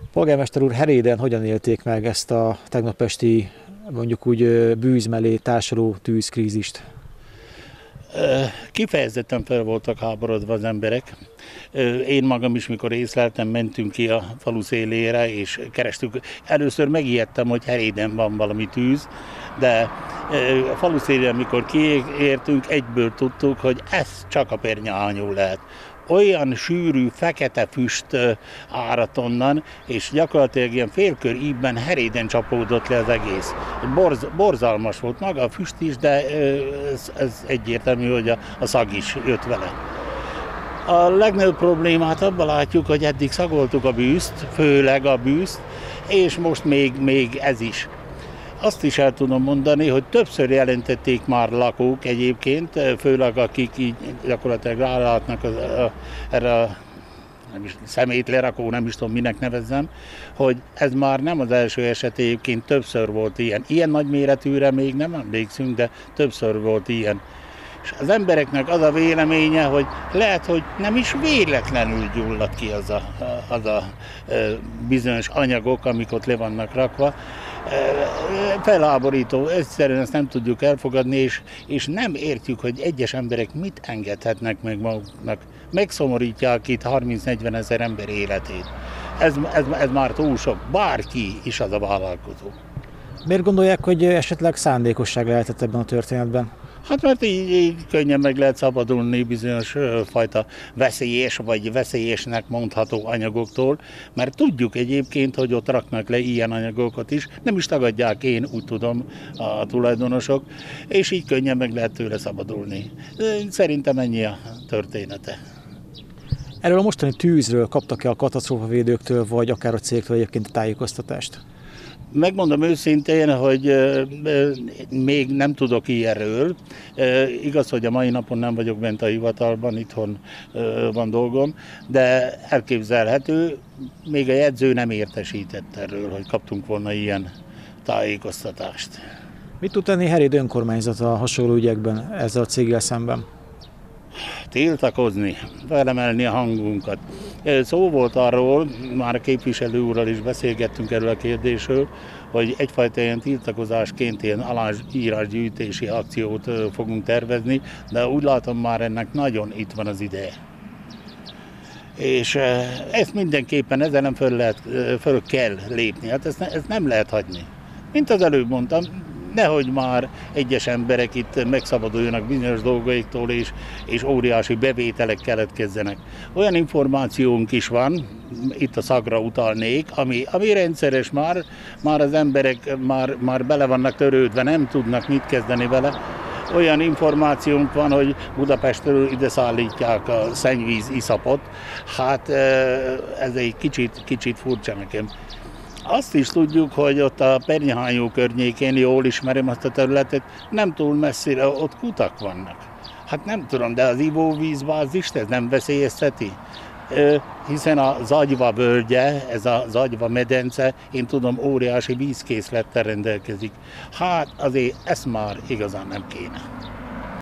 Polgármester úr, Heréden hogyan élték meg ezt a tegnap esti, mondjuk úgy bűz mellé társuló tűzkrízist? Kifejezetten fel voltak háborodva az emberek. Én magam is, mikor észleltem, mentünk ki a falu szélére, és kerestük. Először megijedtem, hogy Heréden van valami tűz, de a falu szélére, amikor kiértünk, egyből tudtuk, hogy ez csak a Pernyahányó lehet. Olyan sűrű, fekete füst áradt onnan, és gyakorlatilag ilyen félkör ívben Heréden csapódott le az egész. Borzalmas volt maga a füst is, de ez egyértelmű, hogy a szag is jött vele. A legnagyobb problémát abban látjuk, hogy eddig szagoltuk a bűzt, főleg a bűzt, és most még ez is. Azt is el tudom mondani, hogy többször jelentették már lakók egyébként, főleg akik így gyakorlatilag rálátnak erre a szemétlerakó, nem is tudom minek nevezzem, hogy ez már nem az első eset, egyébként többször volt ilyen. Ilyen nagyméretűre még nem emlékszünk, de többször volt ilyen. És az embereknek az a véleménye, hogy lehet, hogy nem is véletlenül gyullad ki az a bizonyos anyagok, amik ott le vannak rakva. Felháborító, egyszerűen ezt nem tudjuk elfogadni, és nem értjük, hogy egyes emberek mit engedhetnek meg maguknak. Megszomorítják itt 30-40 ezer ember életét. Ez már túl sok, bárki is az a vállalkozó. Miért gondolják, hogy esetleg szándékosság lehetett ebben a történetben? Hát mert így könnyen meg lehet szabadulni bizonyos fajta veszélyes vagy veszélyesnek mondható anyagoktól, mert tudjuk egyébként, hogy ott raknak le ilyen anyagokat is, nem is tagadják, én úgy tudom, a tulajdonosok, és így könnyen meg lehet tőle szabadulni. Szerintem ennyi a története. Erről a mostani tűzről kaptak-e a katasztrófavédőktől, vagy akár a cégtől egyébként a tájékoztatást? Megmondom őszintén, hogy még nem tudok ilyenről. Igaz, hogy a mai napon nem vagyok bent a hivatalban, itthon van dolgom, de elképzelhető, még a jegyző nem értesített erről, hogy kaptunk volna ilyen tájékoztatást. Mit tud tenni Heréd önkormányzata hasonló ügyekben ezzel a céggel szemben? Tiltakozni, felemelni a hangunkat. Szó volt arról, már a képviselő úrral is beszélgettünk erről a kérdésről, hogy egyfajta ilyen tiltakozásként ilyen aláírásgyűjtési akciót fogunk tervezni, de úgy látom már ennek nagyon itt van az ideje. És ezt mindenképpen ezen föl kell lépni, hát ezt nem lehet hagyni. Mint az előbb mondtam, nehogy már egyes emberek itt megszabaduljanak bizonyos dolgaiktól, és óriási bevételek keletkezzenek. Olyan információnk is van, itt a szagra utalnék, ami rendszeres már az emberek már bele vannak törődve, nem tudnak mit kezdeni vele. Olyan információnk van, hogy Budapestről ide szállítják a szennyvíz iszapot. Hát ez egy kicsit furcsa nekem. Azt is tudjuk, hogy ott a Pernyahányó környékén, jól ismerem azt a területet, nem túl messzire, ott kutak vannak. Hát nem tudom, de az ivóvízbázist ez nem veszélyezteti? Hiszen a Zagyva völgye, ez a Zagyva medence, én tudom, óriási vízkészlettel rendelkezik. Hát azért ezt már igazán nem kéne.